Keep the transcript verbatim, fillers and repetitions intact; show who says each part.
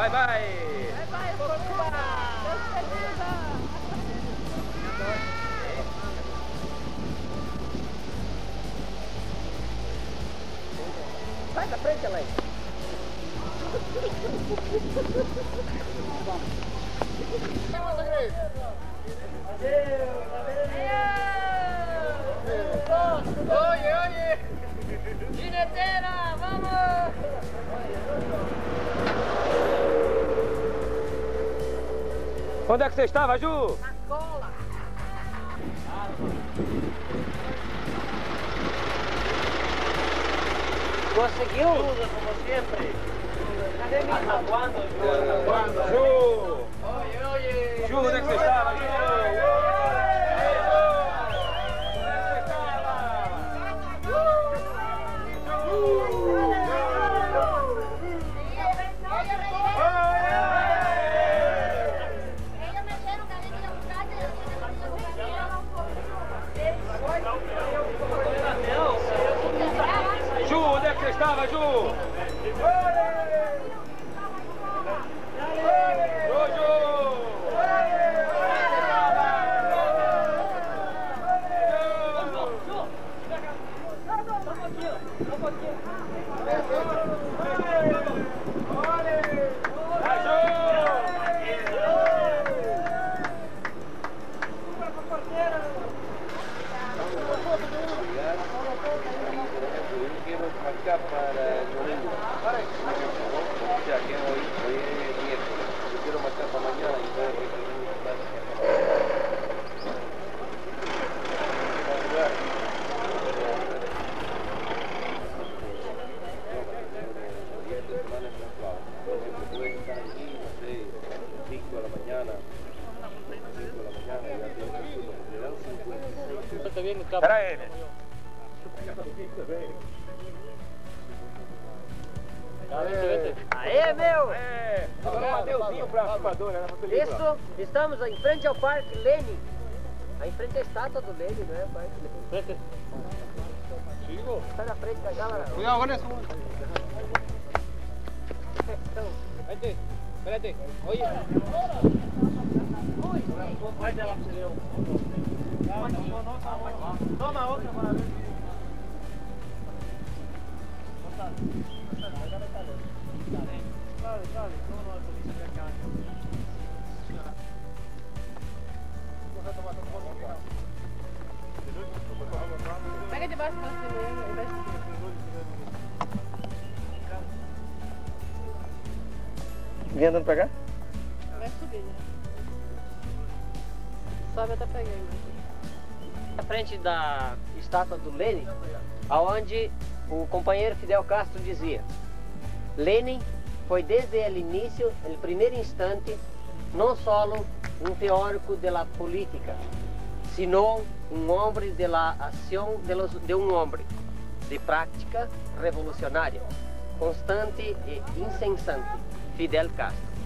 Speaker 1: Bye, bye.
Speaker 2: Bye, bye, Portugal. Sai da frente, Elaine.
Speaker 3: Oye, oye. Jinetera, vamos.
Speaker 1: Onde é que você estava, Ju?
Speaker 3: Na cola.
Speaker 2: Conseguiu?
Speaker 3: Tudo como sempre.
Speaker 2: Cadê minha?
Speaker 3: ¿Hasta cuándo, Ju? ¿Hasta cuándo?
Speaker 1: Ju!
Speaker 3: Oye, oye.
Speaker 1: Ju, onde é que você estava, Ju? Ju, onde é que você estava, Ju? Ju, Ju! Espera aí, né?
Speaker 2: Aê, meu!
Speaker 1: É, agora um adeuzinho pra filmadora, né?
Speaker 2: Isso, estamos em frente ao Parque Lenin. Em frente à estátua do Lenin, não é? Parque Lenin. Sai da frente da câmera.
Speaker 1: Cuidado con eso.
Speaker 2: Então,
Speaker 1: Vente, espérate. Oye.
Speaker 3: Toma otra para ver. Dale, dale, ¿cómo no? Dice acá.
Speaker 4: Pega de baixo pra cima, ao invés de...
Speaker 2: vem andando pra cá?
Speaker 4: Vai subir, né? Sobe até pegar aí.
Speaker 2: Na frente da estátua do Lenin, aonde o companheiro Fidel Castro dizia: Lenin foi desde o início, o primeiro instante, não só um teórico da política, sino um homem de la ação de, los, de um homem, de prática revolucionária, constante e incessante, Fidel Castro.